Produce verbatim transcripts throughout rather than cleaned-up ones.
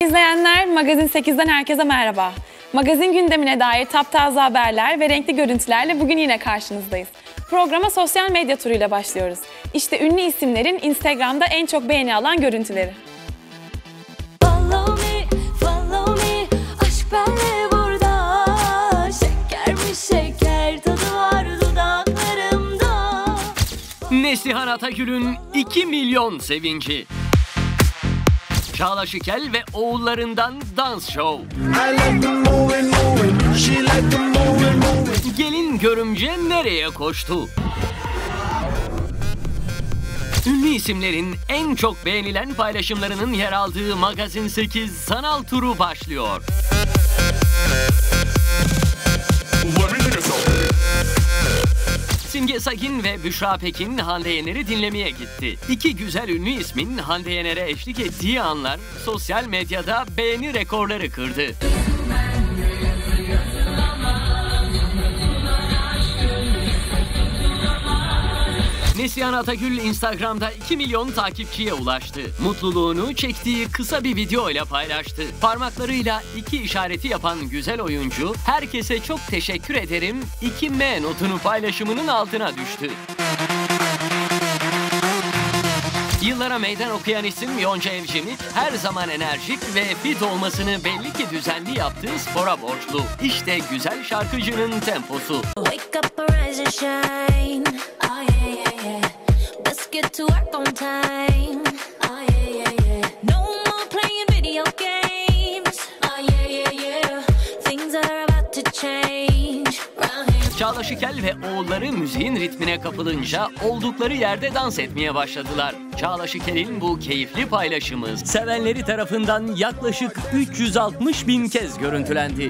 İzleyenler, Magazin sekizden herkese merhaba. Magazin gündemine dair taptaze haberler ve renkli görüntülerle bugün yine karşınızdayız. Programa sosyal medya turuyla başlıyoruz. İşte ünlü isimlerin Instagram'da en çok beğeni alan görüntüleri. Follow me, follow me, aşk benle burada. Şeker mi şeker, tadı var dudaklarımda. Neslihan Atagül'ün iki milyon sevinci. Çağla Şikel ve oğullarından dans show. Gelin görümce nereye koştu? Ünlü isimlerin en çok beğenilen paylaşımlarının yer aldığı Magazin sekiz sanal turu başlıyor. Simge Sagin ve Büşra Pekin Hande Yener'i dinlemeye gitti. İki güzel ünlü ismin Hande Yener'e eşlik ettiği anlar sosyal medyada beğeni rekorları kırdı. Neslihan Atagül Instagram'da iki milyon takipçiye ulaştı. Mutluluğunu çektiği kısa bir video ile paylaştı. Parmaklarıyla iki işareti yapan güzel oyuncu, herkese çok teşekkür ederim, iki M notunu paylaşımının altına düştü. Yıllara meydan okuyan isim Yonca Evcimik, her zaman enerjik ve fit olmasını belli ki düzenli yaptığı spora borçlu. İşte güzel şarkıcının temposu. Wake up, arise and shine. Oh yeah, yeah, yeah. Let's get to work on time. Oh yeah, yeah, yeah. No more playing video games. Oh yeah, yeah, yeah. Things are about to change. Çağla Şikel ve oğulları müziğin ritmine kapılınca oldukları yerde dans etmeye başladılar. Çağla Şikel'in bu keyifli paylaşımı sevenleri tarafından yaklaşık üç yüz altmış bin kez görüntülendi.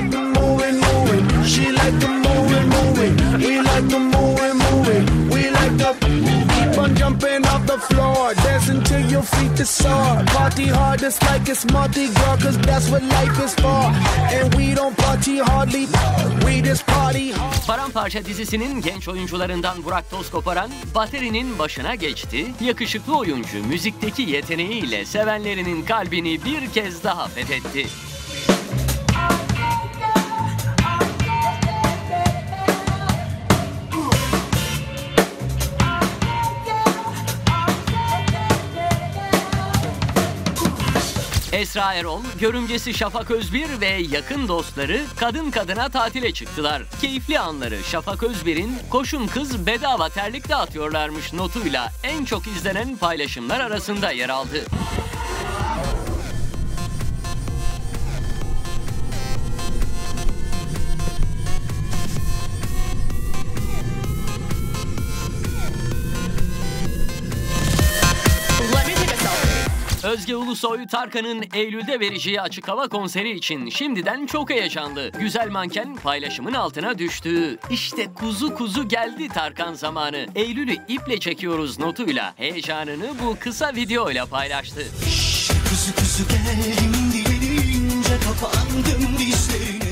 Paramparça dizisinin genç oyuncularından Burak Tozkoparan, baterinin başına geçti. Yakışıklı oyuncu müzikteki yeteneğiyle sevenlerinin kalbini bir kez daha fethetti. Esra Erol, görümcesi Şafak Özbir ve yakın dostları kadın kadına tatile çıktılar. Keyifli anları Şafak Özbir'in "Koşun kız bedava terlik dağıtıyorlarmış" notuyla en çok izlenen paylaşımlar arasında yer aldı. Özge Ulusoy, Tarkan'ın Eylül'de vereceği açık hava konseri için şimdiden çok heyecanlı. Güzel manken paylaşımın altına düştü. İşte kuzu kuzu geldi Tarkan zamanı. Eylül'ü iple çekiyoruz notuyla heyecanını bu kısa videoyla paylaştı. Kuzu kuzu geldim dilince kapandım dizlerine.